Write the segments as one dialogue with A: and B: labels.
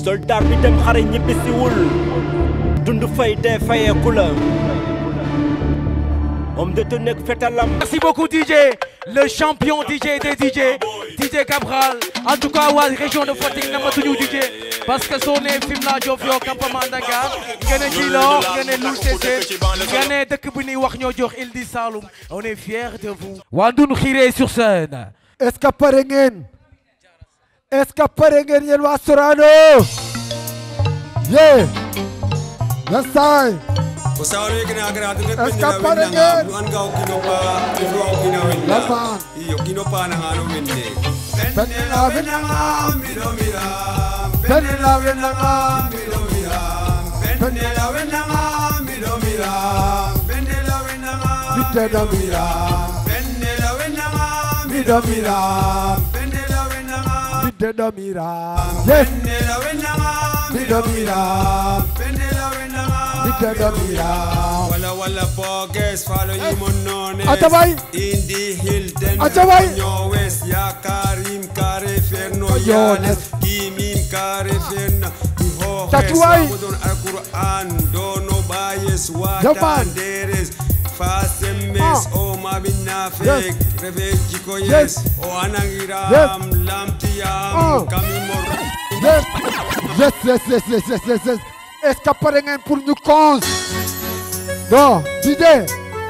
A: soldat bi dem xare ñibbisiwul dund fay dee fayeeku la homme de tenue ak fetalam.
B: Merci beaucoup DJ, le champion DJ des DJ, DJ Cabral. En tout cas, waa région de Fatick namatuñu DJ parce que soo nee Fimela Diofior campement Dakar nga ne Djilor nga ne Loul Sessène nga ne dëkk bu ñuy wax ñoo jox Île du Saloum. On est fiers de vous. waa Ndoun Khiré sur scène.
C: Est-ce que pare ngeen? Est-ce que pare ngeen yéen waa Sorano? Yeah. Yes, I. Est-ce que pare ngeen? Laman.
D: Wala boges follow you monone
C: Atawai
D: in the hill den
C: Atawai
D: west ya Karim Kare Ferno Yones Kimim Kare Ferna
C: Tatuai
D: Don Al-Quran dono bayes watan deres Fasemes o mabina fek refeji ko yes o anangiram lamtiam kamimor
C: Yes. Est-ce que pare ngeen pour ñu cons? Non, DJ.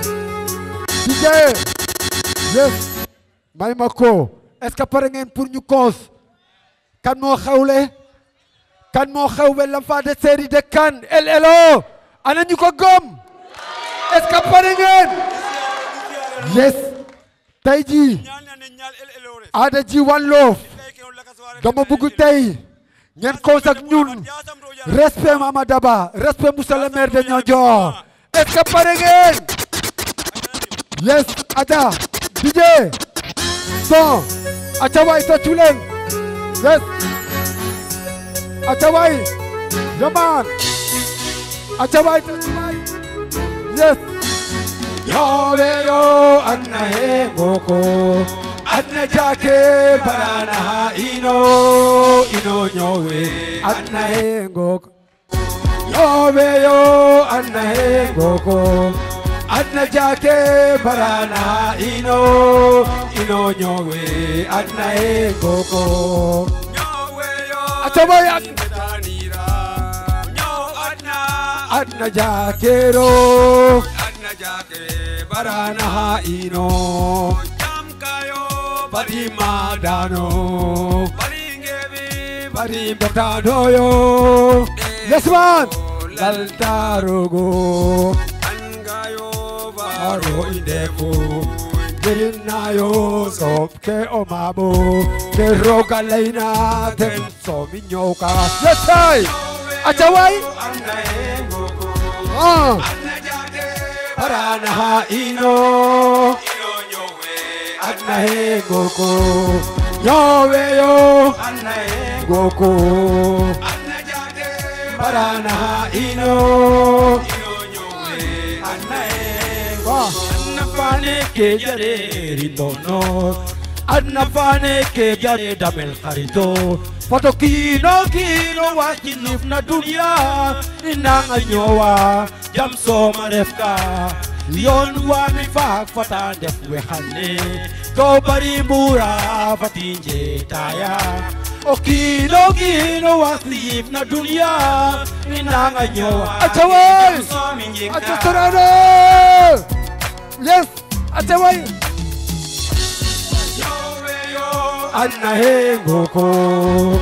C: Yes. May ma ko. Est-ce que pare ngeen pour ñu cons? Kan moo xewle? Kan moo xewle l'enfant de série de Kan LLO? Ana ñu ko gëm? Est-ce que pare ngeen? Yes. Tey jii Ada ji One Love dama bëgg tey ngeen cons ak ñun. Respect Mama Daba, respect monsieur le maire de Niodior. Est-ce que pare ngeen? Yes, Ada, DJ, son, Atawai Tatulen. Yes, Atawai, Yaman, Atawai Tatulen. Yes. Yo, Anna he moko, Anna jake barana ino nyowe, Anna he moko. Yo, Anna he moko, Anna jake barana ino nyowe, Anna he moko. Atawai Anna jakero. Barana ino Bari madano Bari betado yo Yes man Laltarogo Angayo Baro indeko Dirinayo Sopke omabo Ke roga leina Ten sominyoka Yes I Atawai Barana ino Anna he goko yo Anna he goko Barana ino Anna he Anna fane ke jare ridono Anna fane ke jare damel kharito Foto kino wakinif na dunia Inanga nyowa jam so marefka Yon wa mi fak fata def we khane Do bari mura fatinje taya O kino wakinif na dunia Inanga nyowa Atawai Atasorano Yes Atawai Anna he goko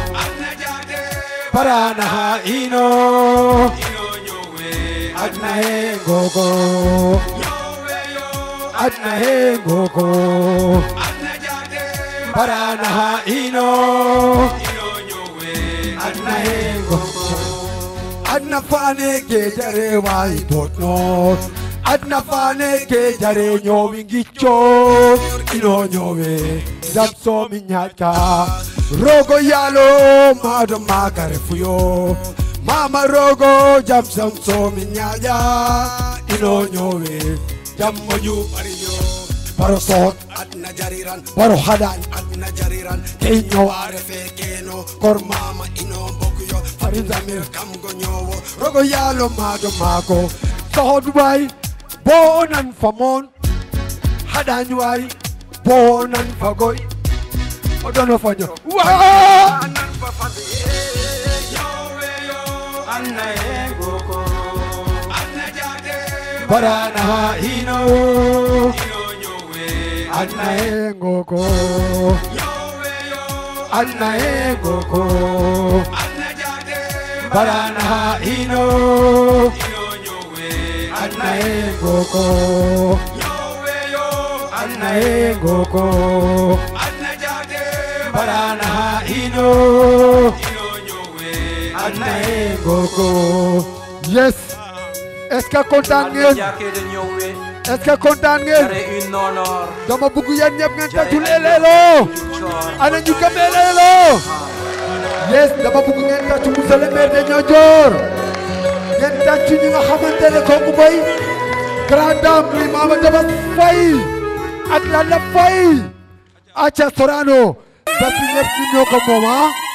C: Barana ino Anna he goko Anna he goko Barana ino Anna he goko Anna fane ke jare wai botno Anna fane ke jare nyowingicho ino nyowe Damso minyaka Rogo yalo mado magare fuyo Mama rogo jam samso minyaya Ino nyowe jam moyu pariyo Paro sot adna jariran Paro hadan adna jariran Kenyo arefe keno Kor mama ino bokuyo Jamil kam go nyowo rogo yalo mado mako so Dubai bonan famon hadanwai bonan fagoy odono fanyo wa nan fa fadi yowe yo anna egoko anna jade barana hino nyowe anna egoko yowe yo anna egoko anna jade barana hino nyowe anna egoko yowe yo anna egoko anna jade barana hino anna egoko. Yes. Est-ce que content ngeen? Est-ce que content ngeen? Dama bëgg yéen ñëpp ngeen tàccu Elelo. Ana ñu gëm Elelo. Yes, dama bëgg ngeen tàccu monsieur le maire de Niodior. Ngeen tàccu ñi nga xamante ne kooku mooy grande dame muy Mama Daba Faye ak Lalla Faye. Acha Sorano. Parce que ñëpp ñu ñoo ko moom